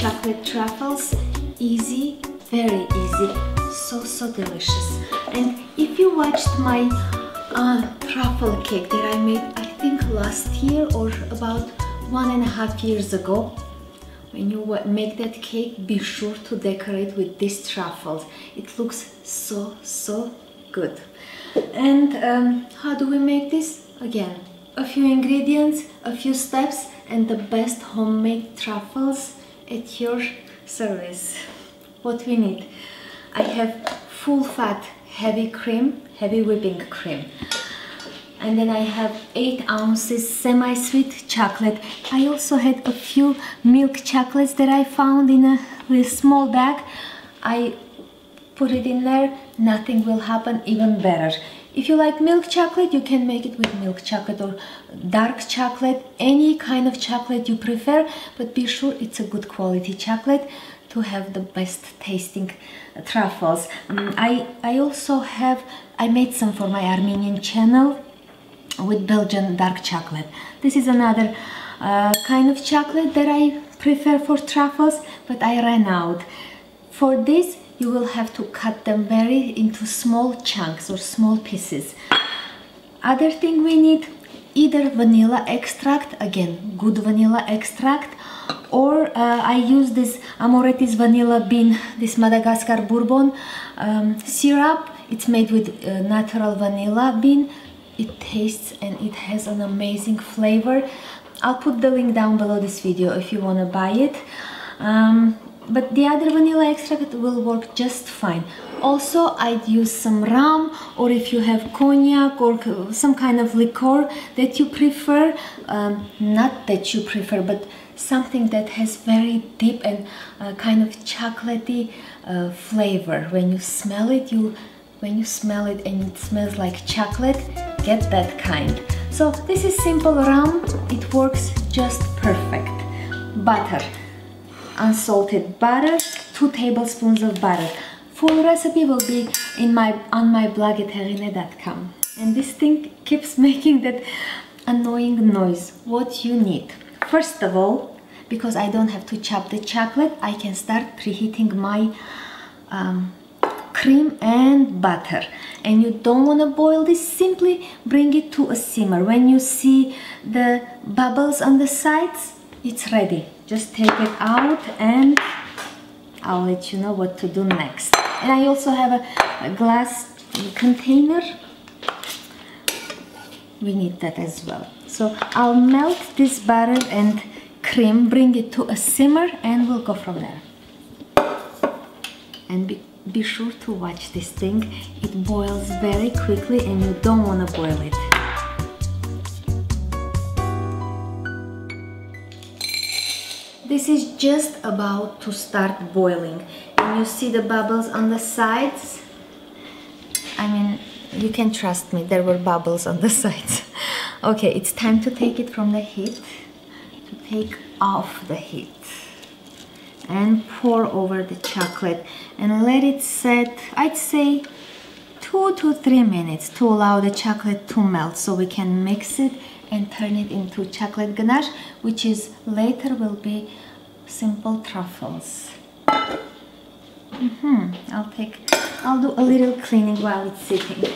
chocolate truffles. Easy, very easy, so delicious. And if you watched my truffle cake that I made, I think last year or about 1.5 years ago, when you make that cake, be sure to decorate with these truffles. It looks so good. And how do we make this? Again, a few ingredients, a few steps, and the best homemade truffles at your service. What we need: I have full fat heavy cream, heavy whipping cream. And then I have 8 ounces semi-sweet chocolate. I also had a few milk chocolates that I found in a little small bag. I put it in there, nothing will happen, even better. If you like milk chocolate, you can make it with milk chocolate or dark chocolate, any kind of chocolate you prefer, but be sure it's a good quality chocolate to have the best tasting truffles. I made some for my Armenian channel with Belgian dark chocolate. This is another kind of chocolate that I prefer for truffles, but I ran out. For this, you will have to cut them into small chunks or small pieces. Other thing we need, either vanilla extract, again, good vanilla extract, or I use this Amoretti's vanilla bean, this Madagascar bourbon syrup. It's made with natural vanilla bean. It tastes and it has an amazing flavor. I'll put the link down below this video if you want to buy it. But the other vanilla extract will work just fine. Also, I'd use some rum, or if you have cognac or some kind of liqueur that you prefer, not that you prefer, but something that has very deep and kind of chocolatey flavor. When you smell it, and it smells like chocolate, get that kind. So this is simple rum. It works just perfect. Butter. Unsalted butter, 2 tablespoons of butter. Full recipe will be on my blog at heghineh.com. And this thing keeps making that annoying noise. What you need: first of all, because I don't have to chop the chocolate, I can start preheating my cream and butter. And you don't want to boil this, simply bring it to a simmer. When you see the bubbles on the sides, it's ready. Just take it out and I'll let you know what to do next. And I also have a glass container. We need that as well. So I'll melt this butter and cream, bring it to a simmer, and we'll go from there. And be sure to watch this thing. It boils very quickly and you don't want to boil it. This is just about to start boiling, and you see the bubbles on the sides. I mean, you can trust me, there were bubbles on the sides. Okay, it's time to take it from the heat, to take off the heat and pour over the chocolate and let it set, I'd say 2 to 3 minutes, to allow the chocolate to melt, so we can mix it and turn it into chocolate ganache, which is later will be simple truffles. I'll do a little cleaning while it's sitting.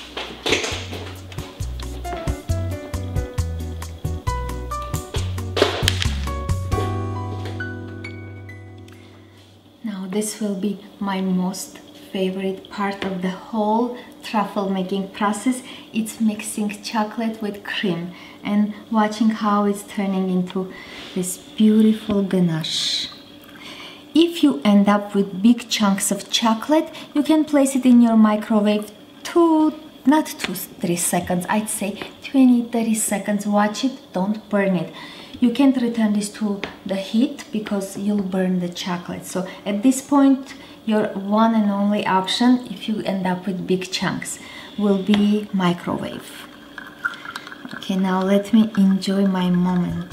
Now this will be my most favorite part of the whole truffle making process. It's mixing chocolate with cream and watching how it's turning into this beautiful ganache. If you end up with big chunks of chocolate, you can place it in your microwave not 2-3 seconds, I'd say 20-30 seconds. Watch it, don't burn it. You can't return this to the heat because you'll burn the chocolate. So at this point, your one and only option, if you end up with big chunks, will be microwave. Okay, now let me enjoy my moment.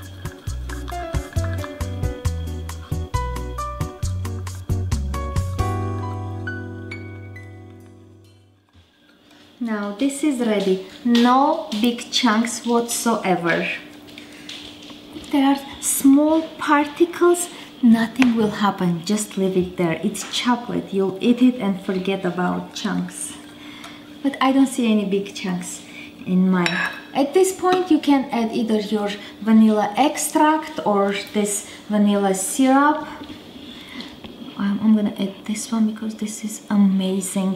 Now this is ready. No big chunks whatsoever. There are small particles nothing will happen, just leave it there. It's chocolate, you'll eat it and forget about chunks. But I don't see any big chunks in mine. At this point you can add either your vanilla extract or this vanilla syrup. I'm gonna add this one because this is amazing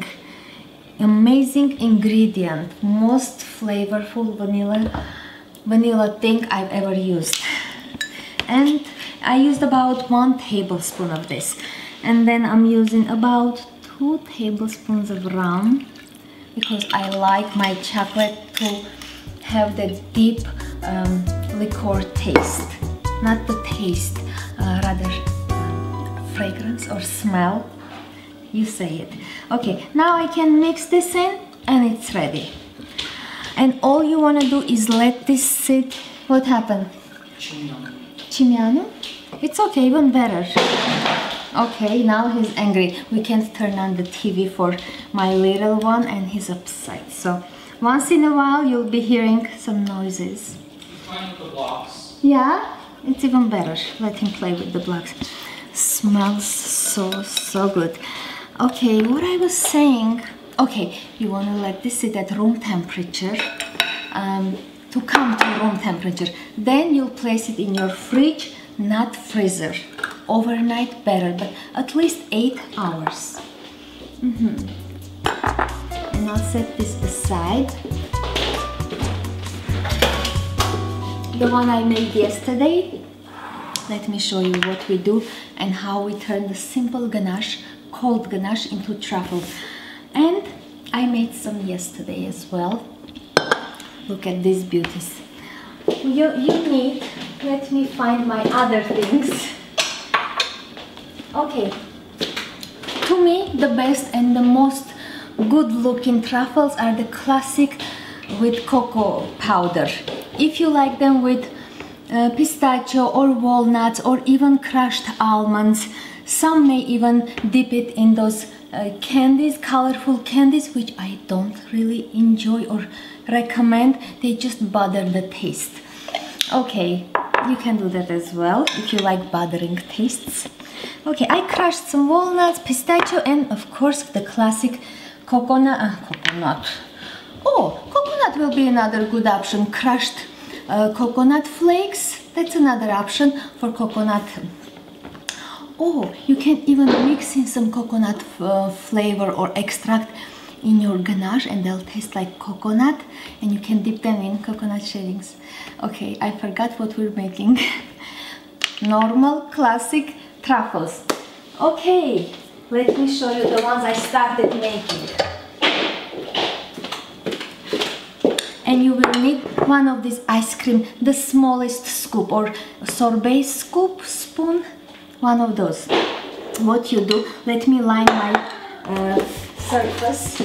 ingredient, most flavorful vanilla thing I've ever used. And I used about 1 tablespoon of this, and then I'm using about 2 tablespoons of rum because I like my chocolate to have that deep liqueur taste, not the taste, rather fragrance or smell, you say it. Okay, now I can mix this in and it's ready. And all you want to do is let this sit. What happened? Chimiano? It's okay, even better. Okay, now he's angry. We can't turn on the TV for my little one and he's upset. So once in a while you'll be hearing some noises. Playing with the blocks. Yeah, it's even better. Let him play with the blocks. Smells so good. Okay, what I was saying, okay, you want to let this sit at room temperature to come to room temperature. Then you'll place it in your fridge, not freezer. Overnight better, but at least 8 hours. And I'll set this aside. The one I made yesterday. Let me show you what we do and how we turn the simple ganache, cold ganache, into truffle. And I made some yesterday as well. Look at these beauties. You need, let me find my other things. Okay, to me the best and the most good looking truffles are the classic with cocoa powder. If you like them with pistachio or walnuts or even crushed almonds, some may even dip it in those candies, colorful candies, which I don't really enjoy or recommend. They just bother the taste. Okay, you can do that as well if you like bothering tastes. Okay, I crushed some walnuts, pistachio, and of course the classic coconut. Oh, coconut will be another good option. Crushed coconut flakes, that's another option for coconut. Oh, you can even mix in some coconut flavor or extract in your ganache and they'll taste like coconut, and you can dip them in coconut shavings. Okay, I forgot what we're making. Normal classic truffles. Okay, let me show you the ones I started making. And you will need one of these ice cream, the smallest scoop or sorbet scoop spoon, one of those. What you do, let me line my surface.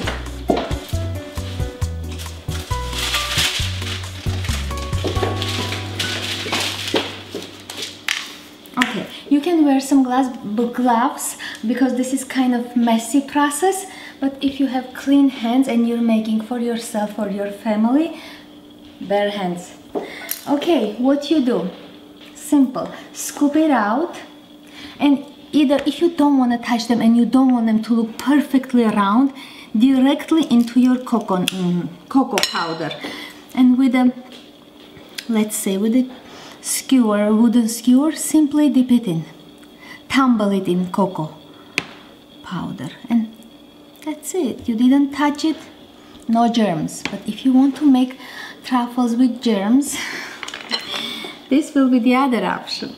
Okay, you can wear some gloves because this is kind of messy process, but if you have clean hands and you're making for yourself or your family, bare hands. Okay, what you do, simple, scoop it out, and either if you don't want to touch them and you don't want them to look perfectly round, directly into your cocoa powder, and with a, let's say with a skewer, a wooden skewer, simply dip it in, tumble it in cocoa powder, and that's it. You didn't touch it, no germs. But if you want to make truffles with germs, this will be the other option.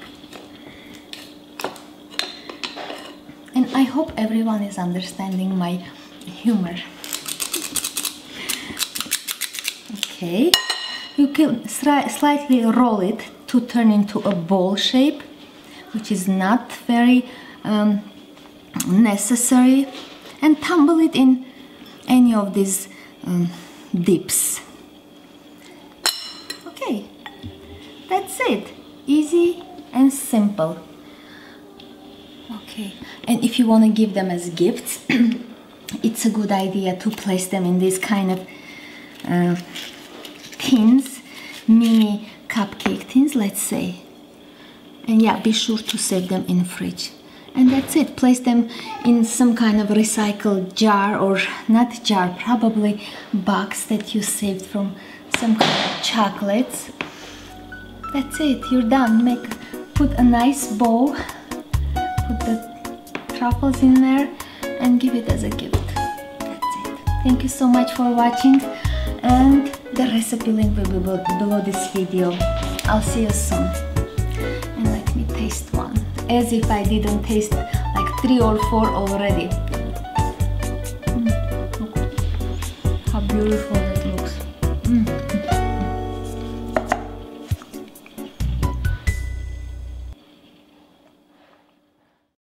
And I hope everyone is understanding my humor. Okay, you can slightly roll it to turn into a ball shape, which is not very necessary, and tumble it in any of these dips. Okay, that's it. Easy and simple. Okay, and if you want to give them as gifts, it's a good idea to place them in these kind of tins, mini cupcake tins, let's say. And yeah, be sure to save them in the fridge. And that's it. Place them in some kind of recycled jar, or not jar, probably box that you saved from some kind of chocolates. That's it. You're done. Put a nice bow, put the truffles in there, and give it as a gift. That's it. Thank you so much for watching, and the recipe link will be below this video. I'll see you soon. And let me taste one, as if I didn't taste like 3 or 4 already.